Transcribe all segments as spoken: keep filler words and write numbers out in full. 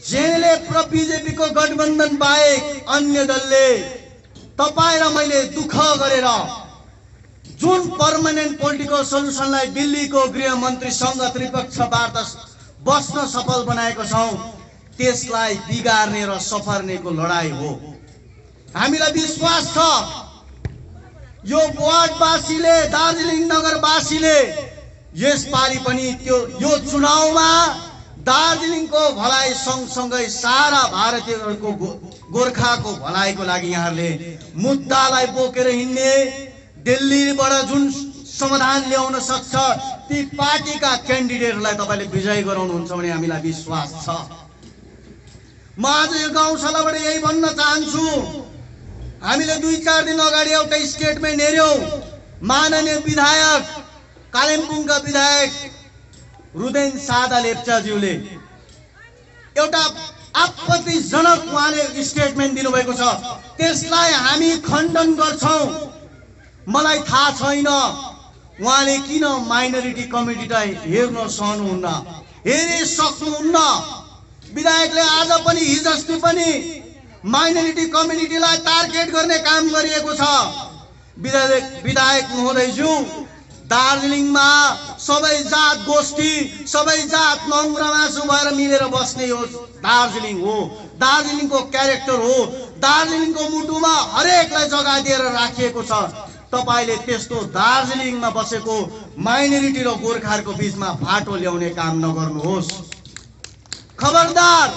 JLF र BJP को गठबन्धन बाहेक अन्य दलले तपाई र मैले दुःख गरेर जुन पर्मानेन्ट पोलिटिकल सल्युसनलाई दिल्लीको गृह मन्त्रीसँग त्रिपक्ष वार्ता बस्न सफल बनाएको छौं, त्यसलाई बिगार्ने र सफर्नेको लडाई हो। हामीलाई विश्वास छ यो वार्डवासीले, दार्जिलिङ नगरवासीले यसपालि पनि त्यो यो चुनावमा दार्जिलिङको भलाइ सँगसँगै सारा भारतीयहरूको गोर्खाको भलाइको लागि यहाँहरूले मुद्दालाई बोकेर हिँड्ने, दिल्लीबाट जुन समाधान ल्याउन सक्छ ती पार्टीका क्यान्डिडेटहरूलाई तपाईले विजय गराउनुहुन्छ भन्ने हामीलाई विश्वास छ। म आज यो गाउँसभाबाट यही भन्न चाहन्छु, हामीले दुई चार दिन अगाडि एउटा स्टेटमेन्ट हेर्यौं। माननीय विधायक, कालिम्पोङका विधायक रुदेन सादा लेप्चाज्यूले एउटा आपत्तिजनक उहाँले स्टेटमेन्ट दिनुभएको छ, त्यसलाई हामी खण्डन गर्छौं। मलाई थाहा छैन उहाँले किन माइनोरिटी कम्युनिटीलाई हेर्न सहनुहुन्न, हेरे सक्नुहुन्न। विधायकले आज पनि हिजोअस्ति पनि माइनोरिटी कम्युनिटीलाई टार्गेट गर्ने काम गरिएको छ। विधायक विधायक महोदयज्यू, दार्जिलिङमा सबै जात गोष्ठी, सबै जात नङ्ग्रामासु भएर मिलेर बस्ने हो दार्जिलिङ हो, दार्जिलिङको क्यारेक्टर हो, दार्जिलिङको मुटुमा हरेकलाई जग्गा दिएर राखिएको छ। तपाईले त्यस्तो दार्जिलिङमा बसेको माइनोरिटी र गोर्खाहरूको बीचमा फाटो ल्याउने काम नगर्नुहोस्। खबरदार,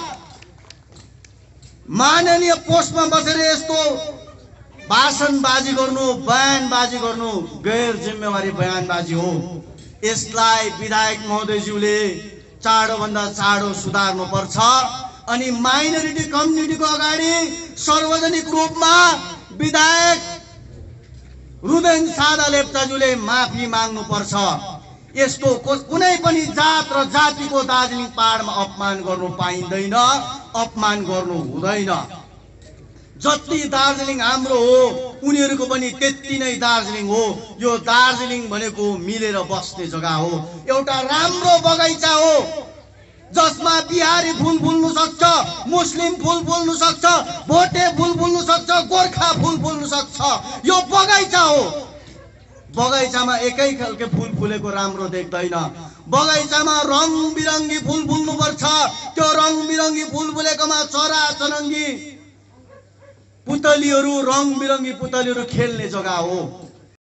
माननीय पोस्टमा बसेर यस्तो भाषणबाजी गर्नु, बयानबाजी गर्नु गैर जिम्मेवारी बयानबाजी हो। यसलाई विधायक महोदयज्यूले चाँडो भन्दा चाँडो सुधार्नु पर्छ अनि माइनोरिटी कम्युनिटीको अगाडि सार्वजनिक रूपमा विधायक रुदेन सादा लेप्चाज्यूले माफी माग्नु पर्छ। यस्तो कुनै पनि जात र जातिको दार्जिलिङ पहाडमा अपमान गर्नु पाइँदैन, अपमान गर्नु हुँदैन। जति दार्जिलिङ हाम्रो हो उनीहरूको पनि त्यति नै दार्जिलिङ हो। यो दार्जिलिङ भनेको मिलेर बस्ने जग्गा हो, एउटा राम्रो बगैँचा हो जसमा बिहारी फुल फुल्नु सक्छ, मुस्लिम फुल फुल्नु सक्छ, भोटे फुल फुल्नु सक्छ, गोर्खा फुल फुल्नु सक्छ। यो बगैँचा हो। बगैँचामा एकै खालको फुल फुलेको राम्रो देख्दैन। बगैँचामा रङ बिरङ्गी फुल फुल्नु पर्छ। त्यो रङ बिरङ्गी फुल फुलेकोमा चरा चरङ्गी पुतलीहरू, रङ बिरङ्गी पुतलीहरू खेल्ने जग्गा हो।